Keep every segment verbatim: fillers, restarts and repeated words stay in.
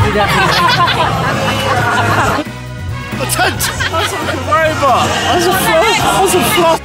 Attention! That's what I can worry about. That's a flush. That's a flush.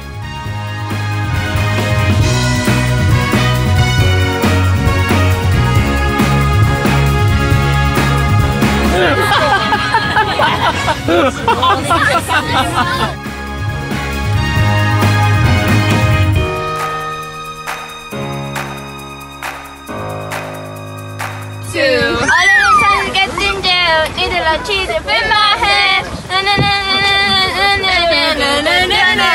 Two. All the time gets in jail. Need a lot of cheese in my head. Na na na na na na na na na na.